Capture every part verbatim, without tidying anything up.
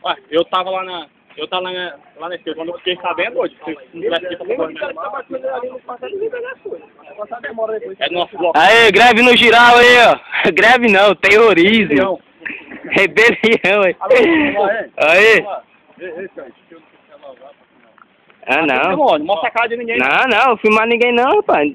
Ué, eu tava lá na... Eu tava lá na, lá na esquerda, quando eu fiquei sabendo hoje, se não tivesse aqui pra fazer é do nosso bloco. Aê, greve no geral aí, ó. Greve não, terrorismo. Rebelião aí. Aí. Ah, não. Não mostra a cara de ninguém. Não, não, filmar ninguém não, rapaz.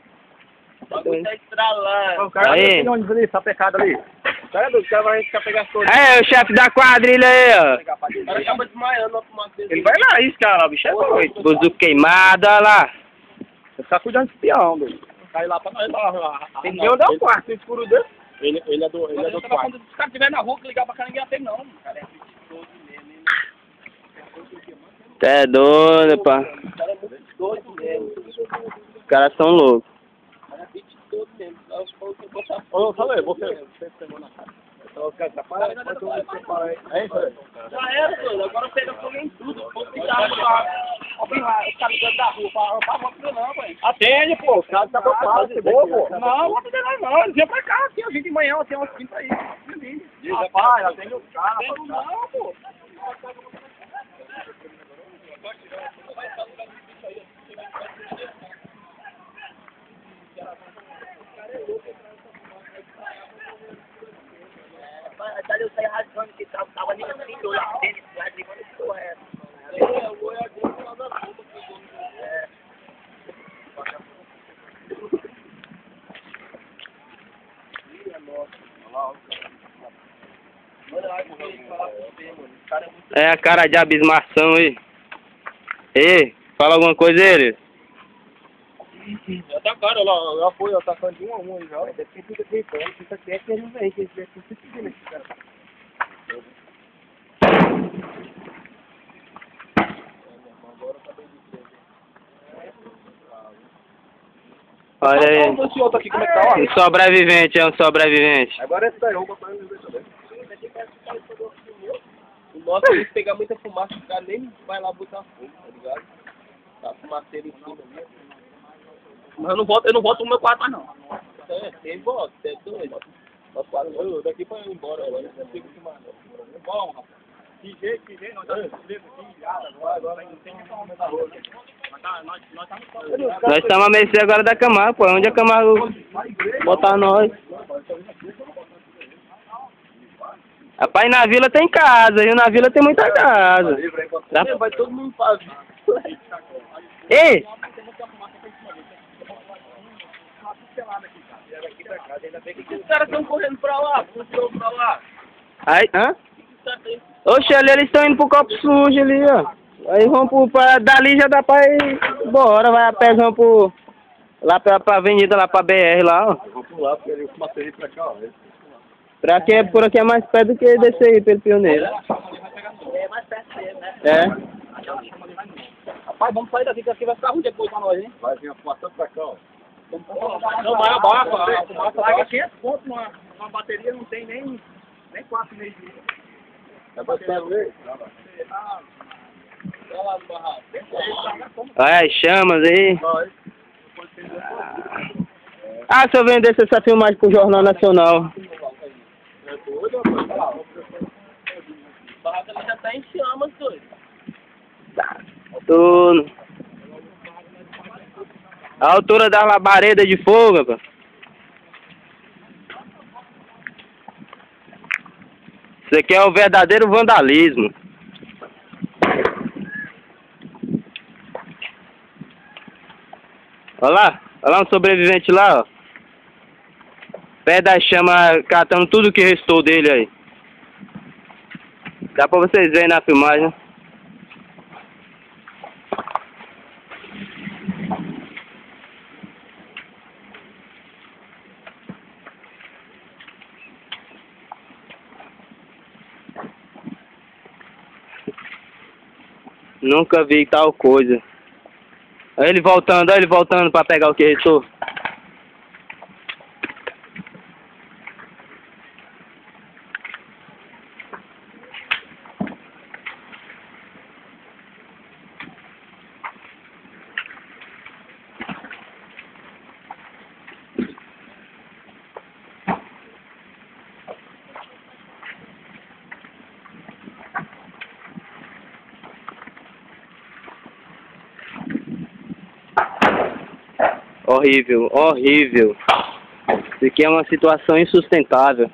O cara Aí. tem onde essa pecada ali. O cara é doido, o cara vai ficar pegando as coisas. Aí, o chefe da quadrilha aí, ó. O cara acaba desmaiando. Ele vai lá, isso, cara, o bicho é doido. Buzu queimado, olha lá. Você ficar cuidando de espião, doido. Cai lá pra nós lá. Tem que onde é o quarto, escuro dele. Ele, ele é do, ele é do quarto. Quando os caras estiverem na rua, que ligar pra cá, ninguém atende não. Cara, é doido mesmo, hein? Tá é doido, pá. O cara é muito doido mesmo. Os caras são loucos. O cara é muito doido mesmo. Ô, falei, você, você pegou na cara. Então, cara, atrapalha, pode você separa aí. É isso aí. Já era, doido. Agora pega fogo em tudo. O povo que tá lá, os caras dentro da rua, pra pra mostrar não, velho. Atende, pô. Os caras tá preocupado, você boa, pô. Não, não vou atender nós não. Eles vêm pra cá, assim, a gente de manhã, tem umas quinta aí. Rapaz, atende os caras. Não, pô. Dali eu saí rasgando que tava, tava ali assim, do lado dele, lá de quando que porra é essa? É, o boi aqui lá na rua, é. É a cara de abismação aí. Ei, fala alguma coisa ele. Já tá cara, lá, já foi atacando de um a um já. Deve ter tudo aqui, então. Fica quieto que ele não vem, que eles devem ter seguindo aqui, cara. Olha aí. Esse outro aqui, como é que tá, ó? Um sobrevivente, é um sobrevivente. Agora esse daí, eu vou botar ele ver também. O nosso tem que pegar muita fumaça, o cara nem vai lá botar fogo, tá ligado? Tá fumaceira em cima ali. Mas eu não volto, eu não volto no meu quarto mais não. É, tem volta, é doido. Nosso quarto, eu daqui pra ir embora agora, eu não fico mais não. Bom, rapaz. Que jeito, que jeito, nós estamos aqui, agora, agora não tem que falar da rua. Nós estamos a mercê agora da Camargo, pô. Onde a Camargo botar nós? Rapaz, na vila tem casa, e na vila tem muita casa. Vai todo mundo fazer. Ei! Os caras estão correndo pra lá, puxou pra lá. Aí, hã? Oxe, ali eles estão indo pro copo sujo ali, ó. Aí vão pro, pra, dali já dá pra ir embora, vai a pé, vão pro, lá pra, pra avenida, lá pra B R lá, ó. Vamos pular, porque ele costuma sair pra cá, ó. Pra que, por aqui é mais perto do que descer aí pelo Pioneiro. É mais perto mesmo, né? É. Rapaz, vamos sair daqui, que aqui vai ficar ruim depois pra nós, hein? Vai vir a fumaça pra cá, ó. Não, vai abaixo, a fumaça larga quinhentos pontos numa, numa bateria, não tem nem, nem quatro meses. É bastante, né? Olha lá no barraco. Olha as chamas aí. Ah, se eu vendesse essa filmagem pro Jornal Nacional. É doido, rapaz. Olha lá. O barraco ali já tá em chamas, doido. Tudo. A altura das labaredas de fogo, rapaz. Isso aqui é o verdadeiro vandalismo. Olha lá, olha lá um sobrevivente lá, ó. Pé da chama, catando tudo que restou dele aí. Dá pra vocês verem na filmagem. Nunca vi tal coisa. Olha ele voltando, olha ele voltando pra pegar o que restou. Horrível, horrível. Isso aqui é uma situação insustentável.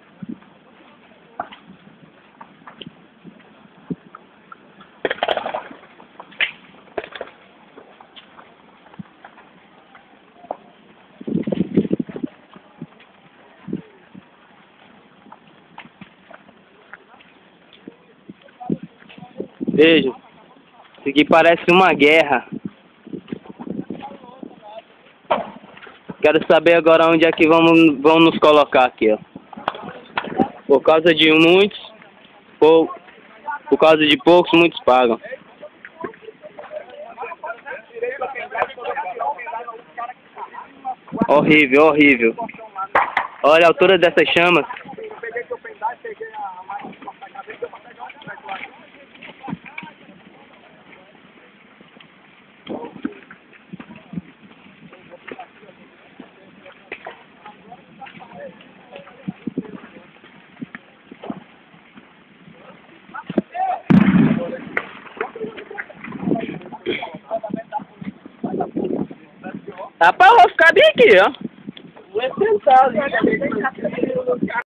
Veja, isso aqui parece uma guerra. Quero saber agora onde é que vamos, vão nos colocar aqui, ó. Por causa de muitos, por, por causa de poucos, muitos pagam. Horrível, horrível. Olha a altura dessas chamas. Rapaz, eu vou ficar bem aqui, ó. Vou sentar ali.